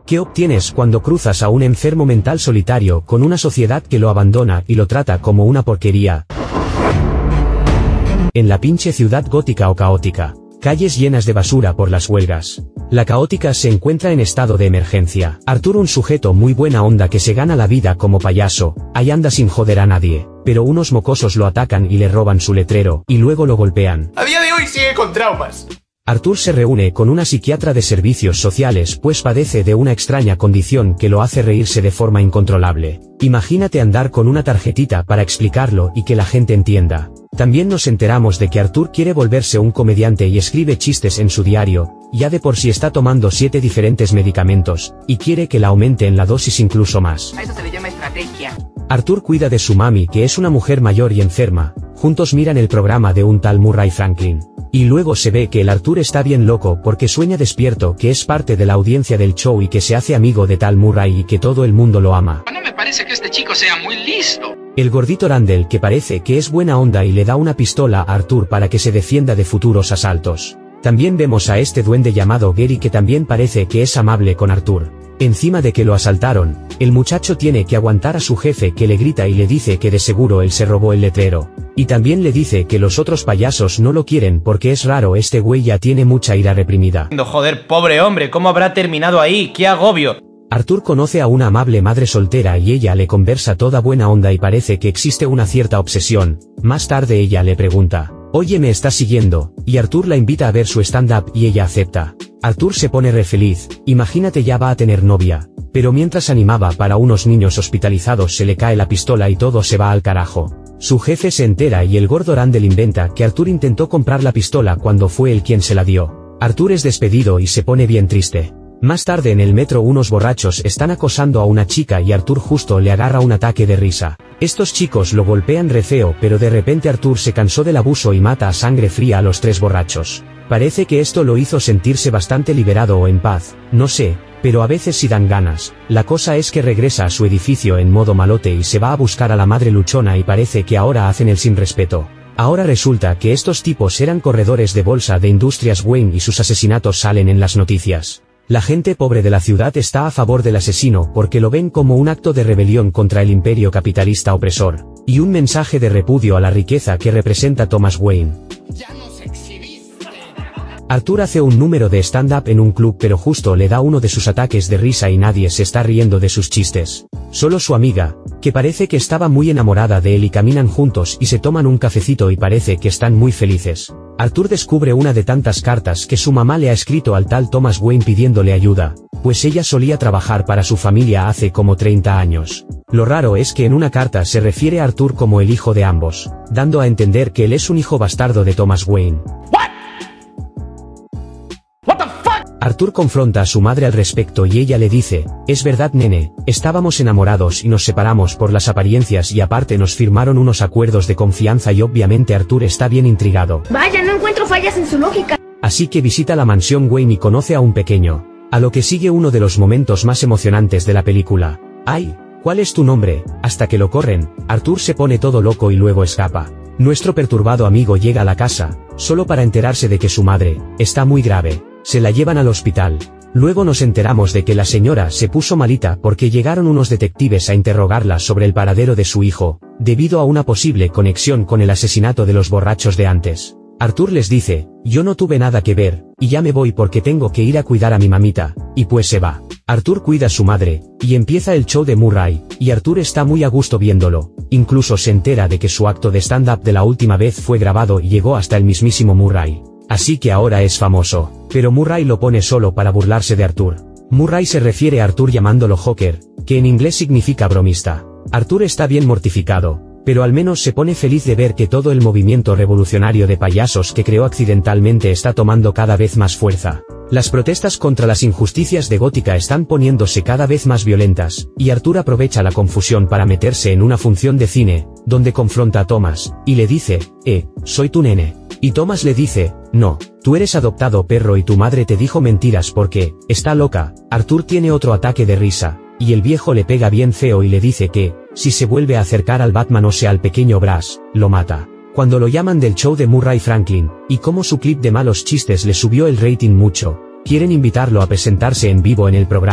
¿Qué obtienes cuando cruzas a un enfermo mental solitario con una sociedad que lo abandona y lo trata como una porquería? En la pinche ciudad gótica o caótica. Calles llenas de basura por las huelgas. La caótica se encuentra en estado de emergencia. Arthur, un sujeto muy buena onda que se gana la vida como payaso, ahí anda sin joder a nadie, pero unos mocosos lo atacan y le roban su letrero, y luego lo golpean. A día de hoy sigue con traumas. Arthur se reúne con una psiquiatra de servicios sociales pues padece de una extraña condición que lo hace reírse de forma incontrolable. Imagínate andar con una tarjetita para explicarlo y que la gente entienda. También nos enteramos de que Arthur quiere volverse un comediante y escribe chistes en su diario, ya de por sí está tomando 7 diferentes medicamentos, y quiere que la aumente en la dosis incluso más. A eso se le llama estrategia. Arthur cuida de su mami, que es una mujer mayor y enferma. Juntos miran el programa de un tal Murray Franklin. Y luego se ve que el Arthur está bien loco porque sueña despierto que es parte de la audiencia del show y que se hace amigo de tal Murray y que todo el mundo lo ama. No me parece que este chico sea muy listo. El gordito Randall, que parece que es buena onda y le da una pistola a Arthur para que se defienda de futuros asaltos. También vemos a este duende llamado Gary que también parece que es amable con Arthur. Encima de que lo asaltaron, el muchacho tiene que aguantar a su jefe que le grita y le dice que de seguro él se robó el letrero. Y también le dice que los otros payasos no lo quieren porque es raro, este güey ya tiene mucha ira reprimida. Joder, pobre hombre, ¿cómo habrá terminado ahí? ¡Qué agobio! Arthur conoce a una amable madre soltera y ella le conversa toda buena onda y parece que existe una cierta obsesión. Más tarde ella le pregunta, oye, ¿me estás siguiendo? Y Arthur la invita a ver su stand-up y ella acepta. Arthur se pone re feliz, imagínate, ya va a tener novia. Pero mientras animaba para unos niños hospitalizados se le cae la pistola y todo se va al carajo. Su jefe se entera y el gordo Randall inventa que Arthur intentó comprar la pistola cuando fue él quien se la dio. Arthur es despedido y se pone bien triste. Más tarde en el metro unos borrachos están acosando a una chica y Arthur justo le agarra un ataque de risa. Estos chicos lo golpean re feo, pero de repente Arthur se cansó del abuso y mata a sangre fría a los 3 borrachos. Parece que esto lo hizo sentirse bastante liberado o en paz, no sé, pero a veces sí dan ganas. La cosa es que regresa a su edificio en modo malote y se va a buscar a la madre luchona y parece que ahora hacen el sin respeto. Ahora resulta que estos tipos eran corredores de bolsa de Industrias Wayne y sus asesinatos salen en las noticias. La gente pobre de la ciudad está a favor del asesino porque lo ven como un acto de rebelión contra el imperio capitalista opresor, y un mensaje de repudio a la riqueza que representa Thomas Wayne. Arthur hace un número de stand-up en un club pero justo le da uno de sus ataques de risa y nadie se está riendo de sus chistes. Solo su amiga, que parece que estaba muy enamorada de él y caminan juntos y se toman un cafecito y parece que están muy felices. Arthur descubre una de tantas cartas que su mamá le ha escrito al tal Thomas Wayne pidiéndole ayuda, pues ella solía trabajar para su familia hace como 30 años. Lo raro es que en una carta se refiere a Arthur como el hijo de ambos, dando a entender que él es un hijo bastardo de Thomas Wayne. Arthur confronta a su madre al respecto y ella le dice, es verdad nene, estábamos enamorados y nos separamos por las apariencias y aparte nos firmaron unos acuerdos de confianza y obviamente Arthur está bien intrigado. Vaya, no encuentro fallas en su lógica. Así que visita la mansión Wayne y conoce a un pequeño. A lo que sigue uno de los momentos más emocionantes de la película. ¡Ay! ¿Cuál es tu nombre? Hasta que lo corren, Arthur se pone todo loco y luego escapa. Nuestro perturbado amigo llega a la casa, solo para enterarse de que su madre está muy grave. Se la llevan al hospital. Luego nos enteramos de que la señora se puso malita porque llegaron unos detectives a interrogarla sobre el paradero de su hijo, debido a una posible conexión con el asesinato de los borrachos de antes. Arthur les dice, yo no tuve nada que ver, y ya me voy porque tengo que ir a cuidar a mi mamita, y pues se va. Arthur cuida a su madre, y empieza el show de Murray, y Arthur está muy a gusto viéndolo, incluso se entera de que su acto de stand-up de la última vez fue grabado y llegó hasta el mismísimo Murray. Así que ahora es famoso, pero Murray lo pone solo para burlarse de Arthur. Murray se refiere a Arthur llamándolo Joker, que en inglés significa bromista. Arthur está bien mortificado, pero al menos se pone feliz de ver que todo el movimiento revolucionario de payasos que creó accidentalmente está tomando cada vez más fuerza. Las protestas contra las injusticias de Gótica están poniéndose cada vez más violentas, y Arthur aprovecha la confusión para meterse en una función de cine, donde confronta a Thomas, y le dice, soy tu nene. Y Thomas le dice, no, tú eres adoptado perro y tu madre te dijo mentiras porque, está loca. Arthur tiene otro ataque de risa, y el viejo le pega bien feo y le dice que, si se vuelve a acercar al Batman o sea al pequeño Brass, lo mata. Cuando lo llaman del show de Murray Franklin, y como su clip de malos chistes le subió el rating mucho, quieren invitarlo a presentarse en vivo en el programa,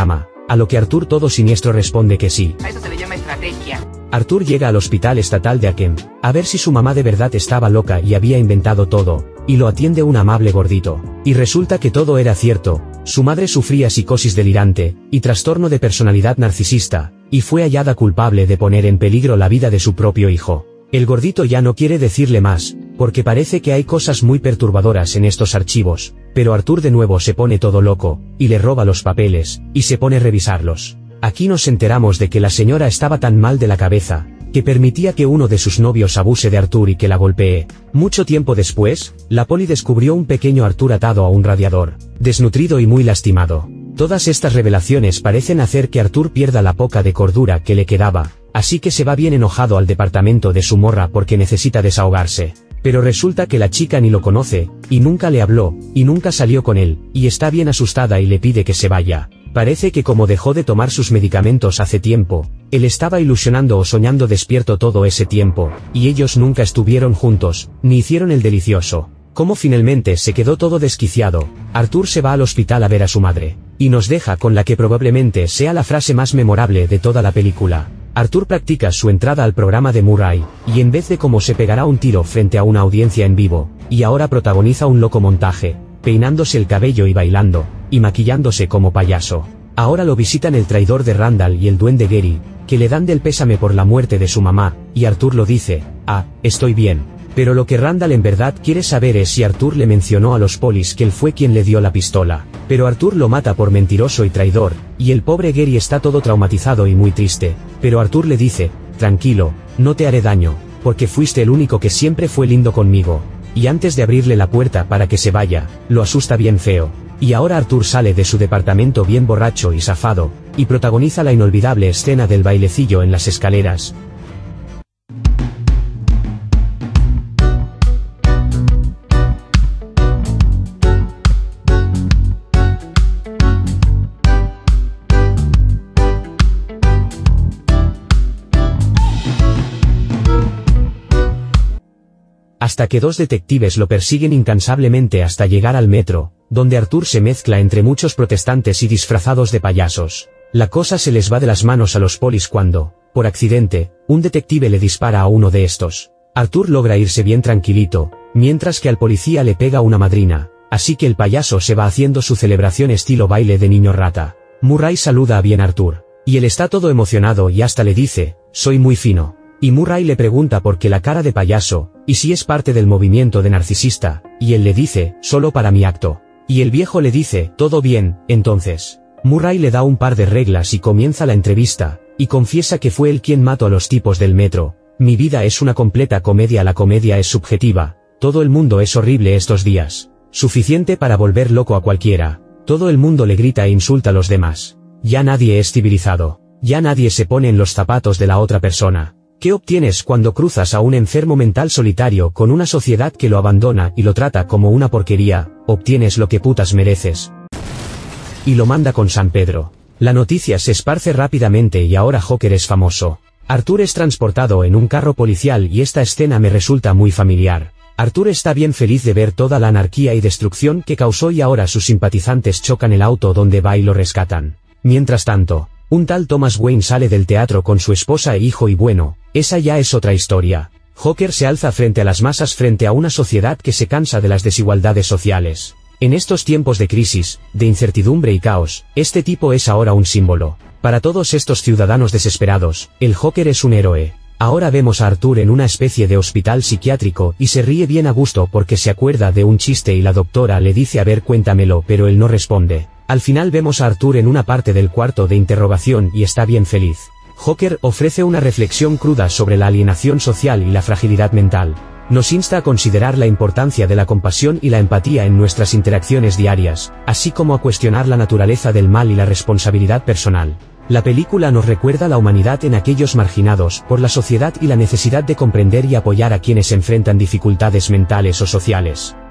A lo que Arthur todo siniestro responde que sí. A eso se le llama estrategia. Arthur llega al hospital estatal de Akem, a ver si su mamá de verdad estaba loca y había inventado todo, y lo atiende un amable gordito. Y resulta que todo era cierto, su madre sufría psicosis delirante, y trastorno de personalidad narcisista, y fue hallada culpable de poner en peligro la vida de su propio hijo. El gordito ya no quiere decirle más, porque parece que hay cosas muy perturbadoras en estos archivos, pero Arthur de nuevo se pone todo loco, y le roba los papeles, y se pone a revisarlos. Aquí nos enteramos de que la señora estaba tan mal de la cabeza, que permitía que uno de sus novios abuse de Arthur y que la golpee. Mucho tiempo después, la poli descubrió un pequeño Arthur atado a un radiador, desnutrido y muy lastimado. Todas estas revelaciones parecen hacer que Arthur pierda la poca de cordura que le quedaba, así que se va bien enojado al departamento de su morra porque necesita desahogarse. Pero resulta que la chica ni lo conoce, y nunca le habló, y nunca salió con él, y está bien asustada y le pide que se vaya. Parece que como dejó de tomar sus medicamentos hace tiempo, él estaba ilusionando o soñando despierto todo ese tiempo, y ellos nunca estuvieron juntos, ni hicieron el delicioso. Como finalmente se quedó todo desquiciado, Arthur se va al hospital a ver a su madre, y nos deja con la que probablemente sea la frase más memorable de toda la película. Arthur practica su entrada al programa de Murray, y en vez de cómo se pegará un tiro frente a una audiencia en vivo, y ahora protagoniza un loco montaje, peinándose el cabello y bailando, y maquillándose como payaso. Ahora lo visitan el traidor de Randall y el duende Gary, que le dan del pésame por la muerte de su mamá, y Arthur lo dice, estoy bien. Pero lo que Randall en verdad quiere saber es si Arthur le mencionó a los polis que él fue quien le dio la pistola. Pero Arthur lo mata por mentiroso y traidor, y el pobre Gary está todo traumatizado y muy triste, pero Arthur le dice, tranquilo, no te haré daño, porque fuiste el único que siempre fue lindo conmigo. Y antes de abrirle la puerta para que se vaya, lo asusta bien feo. Y ahora Arthur sale de su departamento bien borracho y zafado, y protagoniza la inolvidable escena del bailecillo en las escaleras. Hasta que dos detectives lo persiguen incansablemente hasta llegar al metro, donde Arthur se mezcla entre muchos protestantes y disfrazados de payasos. La cosa se les va de las manos a los polis cuando, por accidente, un detective le dispara a uno de estos. Arthur logra irse bien tranquilito, mientras que al policía le pega una madrina, así que el payaso se va haciendo su celebración estilo baile de niño rata. Murray saluda a bien a Arthur, y él está todo emocionado y hasta le dice, soy muy fino. Y Murray le pregunta por qué la cara de payaso, y si es parte del movimiento de narcisista, y él le dice, solo para mi acto. Y el viejo le dice, todo bien, entonces. Murray le da un par de reglas y comienza la entrevista, y confiesa que fue él quien mató a los tipos del metro. Mi vida es una completa comedia, la comedia es subjetiva, todo el mundo es horrible estos días. Suficiente para volver loco a cualquiera, todo el mundo le grita e insulta a los demás. Ya nadie es civilizado, ya nadie se pone en los zapatos de la otra persona. ¿Qué obtienes cuando cruzas a un enfermo mental solitario con una sociedad que lo abandona y lo trata como una porquería? Obtienes lo que putas mereces. Y lo manda con San Pedro. La noticia se esparce rápidamente y ahora Joker es famoso. Arthur es transportado en un carro policial y esta escena me resulta muy familiar. Arthur está bien feliz de ver toda la anarquía y destrucción que causó y ahora sus simpatizantes chocan el auto donde va y lo rescatan. Mientras tanto, un tal Thomas Wayne sale del teatro con su esposa e hijo y bueno, esa ya es otra historia. Joker se alza frente a las masas frente a una sociedad que se cansa de las desigualdades sociales. En estos tiempos de crisis, de incertidumbre y caos, este tipo es ahora un símbolo. Para todos estos ciudadanos desesperados, el Joker es un héroe. Ahora vemos a Arthur en una especie de hospital psiquiátrico y se ríe bien a gusto porque se acuerda de un chiste y la doctora le dice a ver cuéntamelo pero él no responde. Al final vemos a Arthur en una parte del cuarto de interrogación y está bien feliz. Joker ofrece una reflexión cruda sobre la alienación social y la fragilidad mental. Nos insta a considerar la importancia de la compasión y la empatía en nuestras interacciones diarias, así como a cuestionar la naturaleza del mal y la responsabilidad personal. La película nos recuerda la humanidad en aquellos marginados por la sociedad y la necesidad de comprender y apoyar a quienes enfrentan dificultades mentales o sociales.